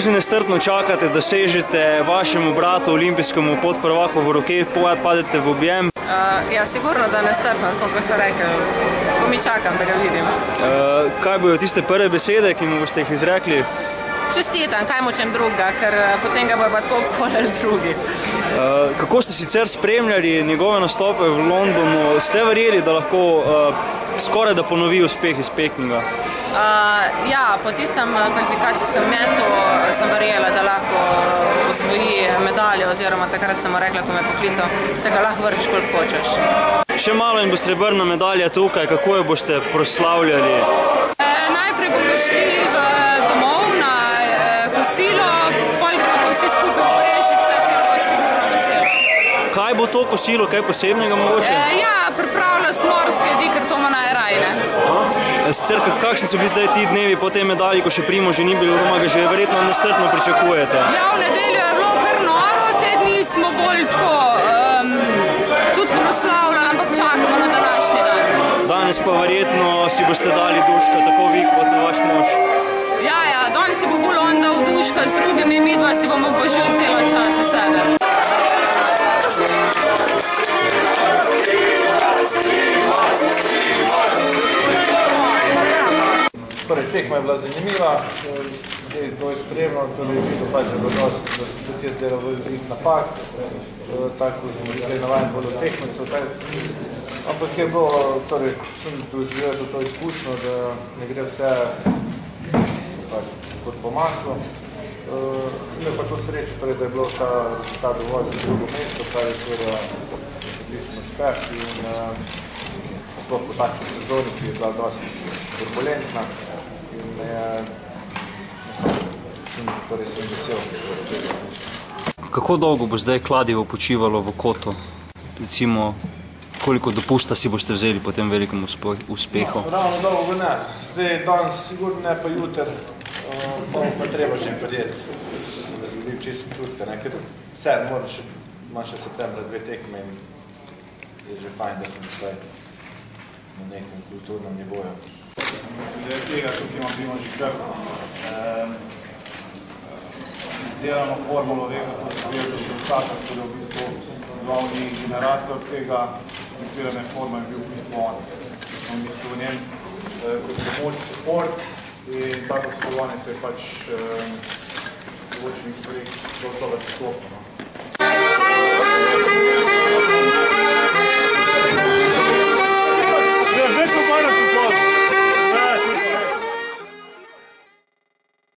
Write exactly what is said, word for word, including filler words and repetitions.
že nestrpno čakate, da sežete vašemu bratu, olimpijskemu podprvaku v roke, padete v objem? Ja, sigurno, da nestrpno, kot ste rekli, ko mi čakam, da ga vidim. Kaj bojo tiste prve besede, ki mu boste jih izrekli? Čestitam, kaj močem druga, ker potem ga bojo pa tako poleli drugi. Kako ste sicer spremljali njegove nastope v Londonu? Ste verjeli, da lahko skoraj da ponovi uspeh iz Pekinga? Ja, po tistem kvalifikacijskem metu sem verjela, da lahko osvoji medaljo, oziroma takrat sem mu rekla, ko me poklical, se ga lahko vršiš, koliko hočeš. Še malo in bo srebrna medalja tukaj, kako jo boste proslavljali? Najprej bomo šli domov na kosilo, potem gremo pa vsi skupaj v Brežice, ker bo sigurno veselo. Kaj bo to kosilo, kaj posebnega mogoče? Ja, pripravlja smorske jedi, ker to ima najraj, ne? Sicer, kakšni so bili zdaj ti dnevi po tej medalji, ko še Primož ni bil doma, ga že verjetno nestrpno pričakujete? Ja, v nedeljo je bilo kar noro, te dni smo bolj tako, tudi proslavljali, ampak čakamo na današnji dan. Danes pa verjetno si boste dali duška, tako vi kot vaš mož. Ja, ja, danes si bo bolj on dal duška, z drugimi midva si bomo požili celo čas za sebe. Tekma je bila zanimiva, kdo je spremljal, torej videl pa že odnos, da sem tudi jaz delal veliko napak, tako smo že navajen bolj od tekmecev. Ampak je bilo, torej sem doživel to izkušnjo, da ne gre vse kot po maslu. Sem imel pa to srečo, torej, da je bilo ta rezultat dovolj za drugo mesto, kar je seveda odličen uspeh in sploh po takšni sezoni, ki je bila dosti turbulentna. Torej sem vesel. Kako dolgo bo zdaj kladivo počivalo v kotu? Recimo, koliko dopusta si boste vzeli po tem velikem uspehu? Ravno dolgo ne. Zdaj danes sigurno ne, pa jutr pa treba še prijeti, da zgodim čisto čutka. Ker vse moraš, ima še septembra dve tekme in je že fajn, da sem zdaj na nekem kulturnem nivoju. Glede tega, tukaj imam Primož kar izdelano formulo, ve, kako se gre do rezultata, tako da v bistvu glavni generator tega izbirane forme je bil v bistvu on. Sem v bistvu v njem kot pomoč, support in tako sodelovanje se je pač v določenih stvareh dosti dobro priklopilo.